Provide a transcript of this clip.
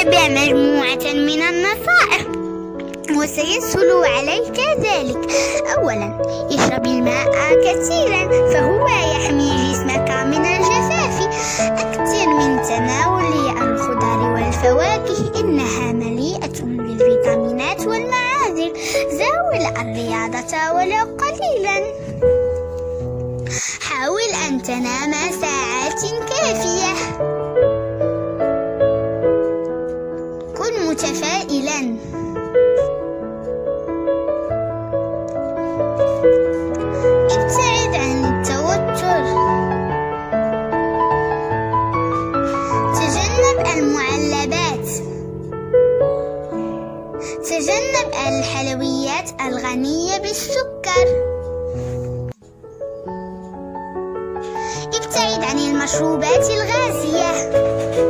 اتبع مجموعة من النصائح وسيسهل عليك ذلك. أولا، اشرب الماء كثيرا فهو يحمي جسمك من الجفاف. أكثر من تناول الخضار والفواكه إنها مليئة بالفيتامينات والمعادن. زاول الرياضة ولو قليلا. حاول أن تنام ساعات كافية. كن متفائلا. ابتعد عن التوتر. تجنب المعلبات. تجنب الحلويات الغنية بالسكر. ابتعد عن المشروبات الغازية.